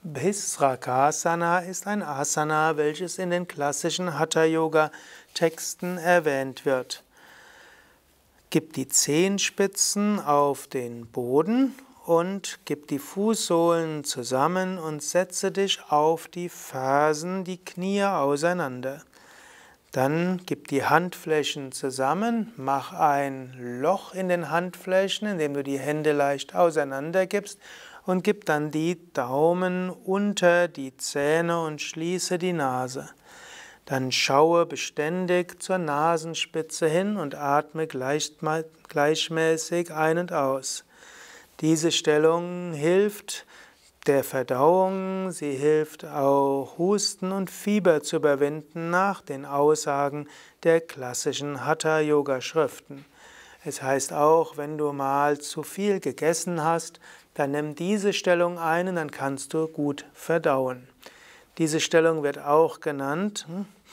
Bhisrakasana ist ein Asana, welches in den klassischen Hatha-Yoga-Texten erwähnt wird. Gib die Zehenspitzen auf den Boden und gib die Fußsohlen zusammen und setze dich auf die Fersen, die Knie auseinander. Dann gib die Handflächen zusammen, mach ein Loch in den Handflächen, indem du die Hände leicht auseinander gibst und gib dann die Daumen unter die Zähne und schließe die Nase. Dann schaue beständig zur Nasenspitze hin und atme gleichmäßig ein und aus. Diese Stellung hilft der Verdauung, sie hilft auch Husten und Fieber zu überwinden nach den Aussagen der klassischen Hatha-Yoga-Schriften. Es heißt auch, wenn du mal zu viel gegessen hast, dann nimm diese Stellung ein und dann kannst du gut verdauen. Diese Stellung wird auch genannt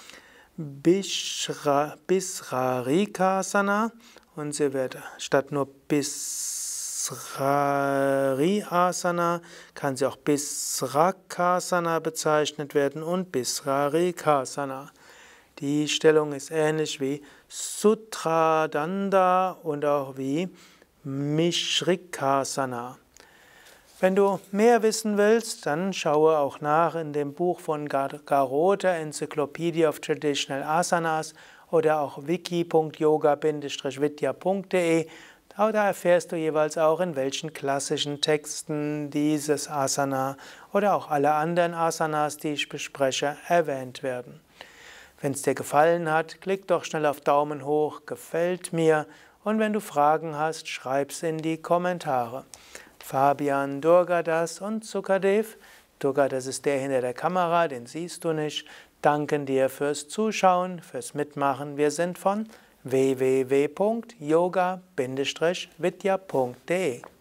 Bisrarikasana und sie wird statt nur Bisrariasana, kann sie auch Bisrakasana bezeichnet werden und Bisrarikasana. Die Stellung ist ähnlich wie Sutradanda und auch wie Mishrikasana. Wenn du mehr wissen willst, dann schaue auch nach in dem Buch von Garoda, Encyclopedia of Traditional Asanas oder auch wiki.yoga-vidya.de. Da erfährst du jeweils auch, in welchen klassischen Texten dieses Asana oder auch alle anderen Asanas, die ich bespreche, erwähnt werden. Wenn es dir gefallen hat, klick doch schnell auf Daumen hoch, gefällt mir, und wenn du Fragen hast, schreib's in die Kommentare. Fabian Durgadas und Sukadev, Durgadas ist der hinter der Kamera, den siehst du nicht, danken dir fürs Zuschauen, fürs Mitmachen. Wir sind von www.yoga-vidya.de